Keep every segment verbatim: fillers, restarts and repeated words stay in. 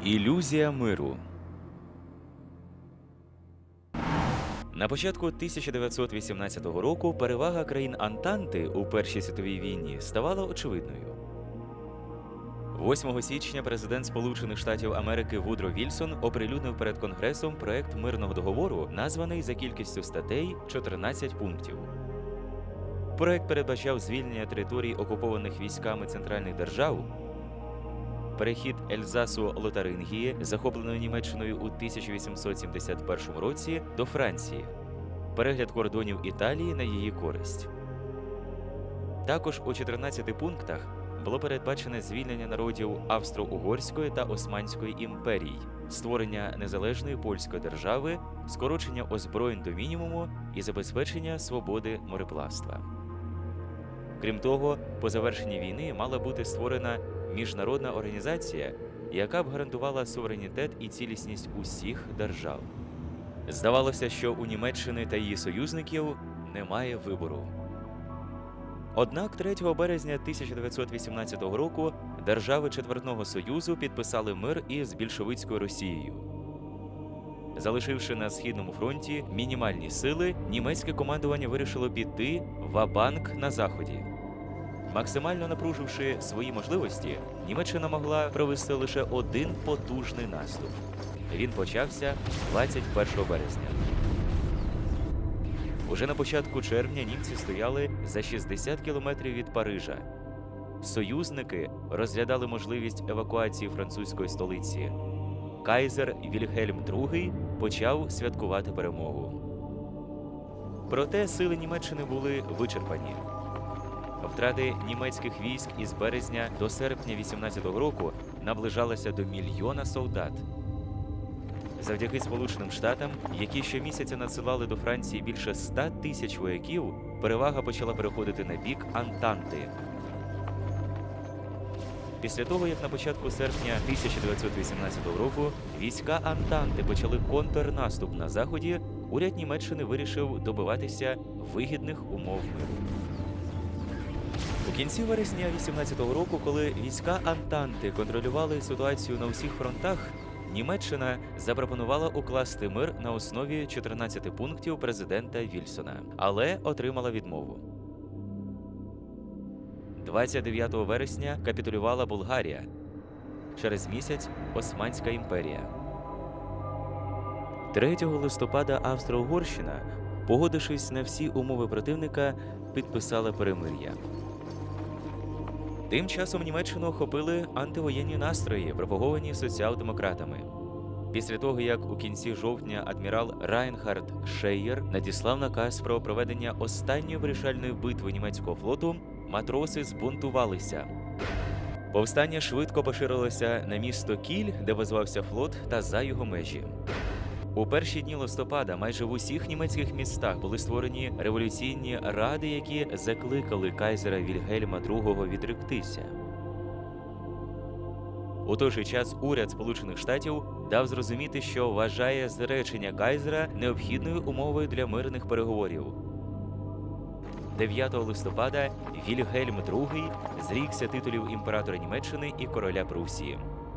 Ілюзія миру. На початку тисяча дев'ятсот вісімнадцятого року перевага країн Антанти у Першій світовій війні ставала очевидною. восьмого січня президент Сполучених Штатів Америки Вудро Вільсон оприлюднив перед Конгресом проект мирного договору, названий за кількістю статей чотирнадцять пунктів. Проект передбачав звільнення територій, окупованих військами центральних держав, перехід Ельзасу-Лотарингії, захопленої Німеччиною у тисяча вісімсот сімдесят першому році, до Франції, перегляд кордонів Італії на її користь. Також у чотирнадцяти пунктах було передбачене звільнення народів Австро-Угорської та Османської імперій, створення незалежної польської держави, скорочення озброєнь до мінімуму і забезпечення свободи мореплавства. Крім того, по завершенні війни мала бути створена міжнародна організація, яка б гарантувала суверенітет і цілісність усіх держав. Здавалося, що у Німеччини та її союзників немає вибору. Однак третього березня тисяча дев'ятсот вісімнадцятого року держави Четвертного Союзу підписали мир із більшовицькою Росією. Залишивши на Східному фронті мінімальні сили, німецьке командування вирішило піти ва-банк на Заході. Максимально напруживши свої можливості, Німеччина могла провести лише один потужний наступ. Він почався двадцять першого березня. Уже на початку червня німці стояли за шістдесят кілометрів від Парижа. Союзники розглядали можливість евакуації французької столиці. Кайзер Вільгельм другий почав святкувати перемогу. Проте сили Німеччини були вичерпані. Втрати німецьких військ із березня до серпня вісімнадцятого року наближалися до мільйона солдат. Завдяки Сполученим Штатам, які щомісяця надсилали до Франції більше ста тисяч вояків, перевага почала переходити на бік Антанти. Після того, як на початку серпня тисяча дев'ятсот вісімнадцятого року війська Антанти почали контрнаступ на Заході, уряд Німеччини вирішив добиватися вигідних умов миру. У кінці вересня вісімнадцятого року, коли війська Антанти контролювали ситуацію на усіх фронтах, Німеччина запропонувала укласти мир на основі чотирнадцяти пунктів президента Вільсона, але отримала відмову. двадцять дев'ятого вересня капітулювала Болгарія. Через місяць – Османська імперія. третього листопада Австро-Угорщина, погодившись на всі умови противника, підписала перемир'я. Тим часом Німеччину охопили антивоєнні настрої, пропаговані соціал-демократами. Після того, як у кінці жовтня адмірал Райнхард Шеєр надіслав наказ про проведення останньої вирішальної битви німецького флоту, матроси збунтувалися. Повстання швидко поширилося на місто Кіль, де базувався флот, та за його межі. У перші дні листопада майже в усіх німецьких містах були створені революційні ради, які закликали кайзера Вільгельма другого відректися. У той же час уряд Сполучених Штатів дав зрозуміти, що вважає зречення кайзера необхідною умовою для мирних переговорів. дев'ятого листопада Вільгельм другий зрікся титулів імператора Німеччини і короля Прусії.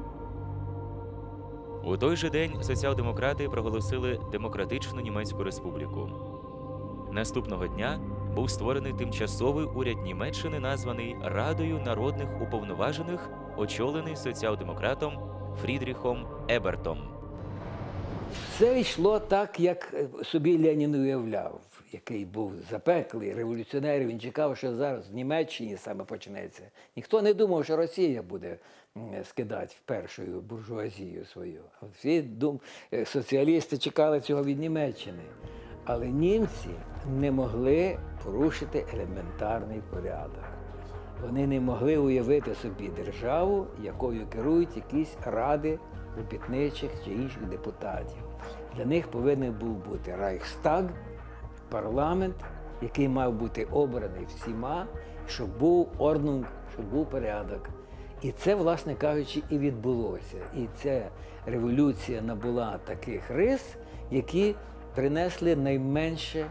У той же день соціал-демократи проголосили Демократичну Німецьку Республіку. Наступного дня був створений тимчасовий уряд Німеччини, названий Радою народних уповноважених, очолений соціал-демократом Фрідріхом Ебертом. Все йшло так, як собі Ленін уявляв, який був запеклий революціонер. Він чекав, що зараз в Німеччині саме почнеться. Ніхто не думав, що Росія буде скидати першою буржуазію свою. Всі дум... соціалісти чекали цього від Німеччини. Але німці не могли порушити елементарний порядок. Вони не могли уявити собі державу, якою керують якісь ради робітничих чи інших депутатів. Для них повинен був бути Райхстаг, парламент, який мав бути обраний всіма, щоб був орднунг, щоб був порядок. І це, власне кажучи, і відбулося. І ця революція набула таких рис, які принесли найменше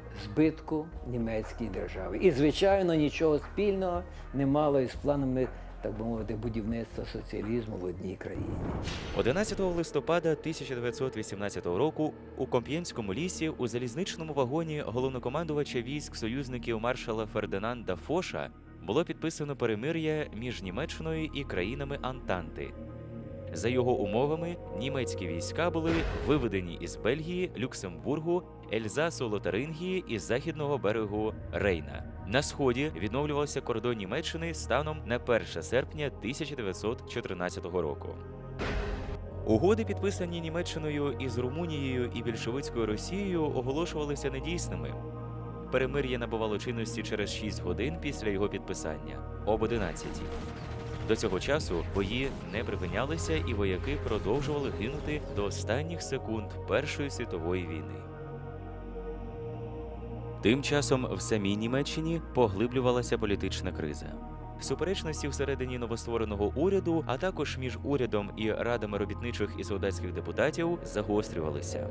збитку німецькій державі. І, звичайно, нічого спільного не мало із планами так би мовити, будівництва соціалізму в одній країні. одинадцятого листопада тисяча дев'ятсот вісімнадцятого року у Комп'єнському лісі у залізничному вагоні головнокомандувача військ союзників маршала Фердинанда Фоша було підписано перемир'я між Німеччиною і країнами Антанти. За його умовами, німецькі війська були виведені із Бельгії, Люксембургу, Ельзасу, Лотарингії і західного берегу Рейна. На сході відновлювався кордон Німеччини станом на перше серпня тисяча дев'ятсот чотирнадцятого року. Угоди, підписані Німеччиною із Румунією і більшовицькою Росією, оголошувалися недійсними. Перемир'я набувало чинності через шість годин після його підписання – об одинадцятій. До цього часу бої не припинялися і вояки продовжували гинути до останніх секунд Першої світової війни. Тим часом в самій Німеччині поглиблювалася політична криза. Суперечності всередині новоствореного уряду, а також між урядом і радами робітничих і солдатських депутатів загострювалися.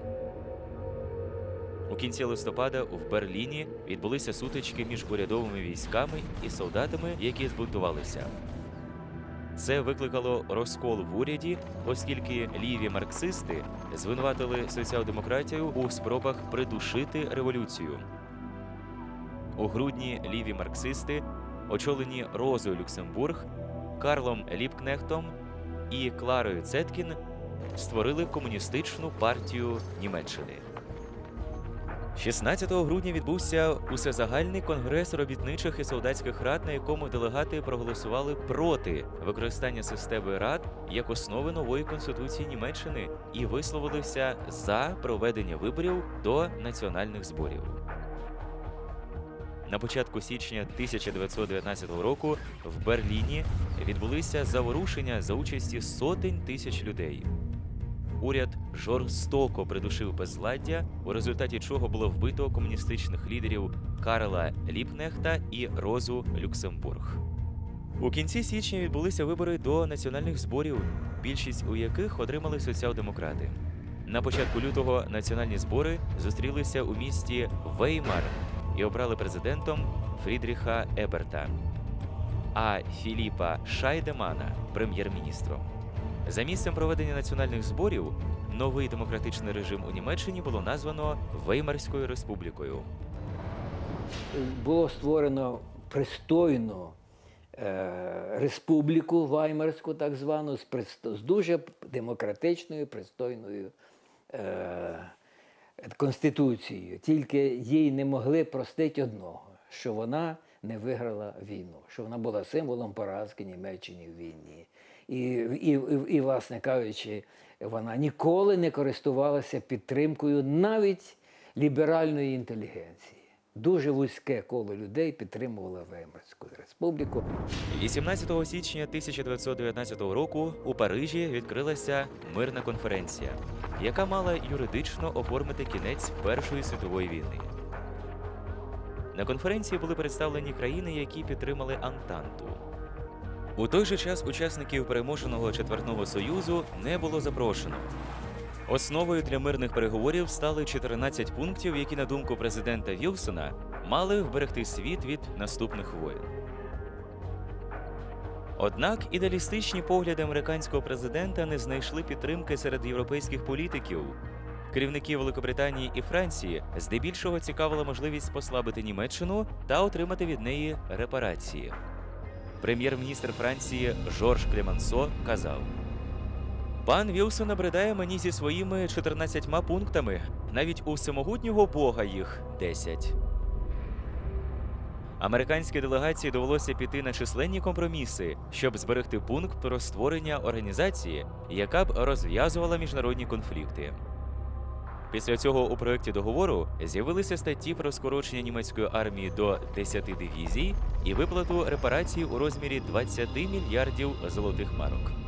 У кінці листопада в Берліні відбулися сутички між урядовими військами і солдатами, які збунтувалися. Це викликало розкол в уряді, оскільки ліві марксисти звинуватили соціал-демократію у спробах придушити революцію. У грудні ліві марксисти, очолені Розою Люксембург, Карлом Ліпкнехтом і Кларою Цеткін, створили комуністичну партію Німеччини. шістнадцятого грудня відбувся усезагальний конгрес робітничих і солдатських рад, на якому делегати проголосували проти використання системи рад як основи нової конституції Німеччини і висловилися за проведення виборів до національних зборів. На початку січня тисяча дев'ятсот дев'ятнадцятого року в Берліні відбулися заворушення за участі сотень тисяч людей. Уряд жорстоко придушив безладдя, у результаті чого було вбито комуністичних лідерів Карла Ліпкнехта і Розу Люксембург. У кінці січня відбулися вибори до національних зборів, більшість у яких отримали соціал-демократи. На початку лютого національні збори зустрілися у місті Веймар і обрали президентом Фрідріха Еберта, а Філіпа Шайдемана – прем'єр-міністром. За місцем проведення національних зборів новий демократичний режим у Німеччині було названо Веймарською республікою. Було створено пристойну е, республіку Веймарську, так звану, з, з дуже демократичною, пристойною е, конституцією. Тільки їй не могли простити одного, що вона не виграла війну, що вона була символом поразки Німеччини в війні. І, і, і, і, власне кажучи, вона ніколи не користувалася підтримкою навіть ліберальної інтелігенції. Дуже вузьке коло людей підтримувало Веймарську республіку. вісімнадцятого січня тисяча дев'ятсот дев'ятнадцятого року у Парижі відкрилася мирна конференція, яка мала юридично оформити кінець Першої світової війни. На конференції були представлені країни, які підтримали Антанту. У той же час учасників переможеного Четвертного Союзу не було запрошено. Основою для мирних переговорів стали чотирнадцять пунктів, які, на думку президента Вілсона, мали вберегти світ від наступних воєн. Однак ідеалістичні погляди американського президента не знайшли підтримки серед європейських політиків. Керівників Великобританії і Франції здебільшого цікавила можливість послабити Німеччину та отримати від неї репарації. Прем'єр-міністр Франції Жорж Клемансо казав: «Пан Вілсон набридає мені зі своїми чотирнадцятьма пунктами, навіть у всемогутнього Бога їх десять». Американській делегації довелося піти на численні компроміси, щоб зберегти пункт про створення організації, яка б розв'язувала міжнародні конфлікти. Після цього у проєкті договору з'явилися статті про скорочення німецької армії до десяти дивізій і виплату репарацій у розмірі двадцяти мільярдів золотих марок.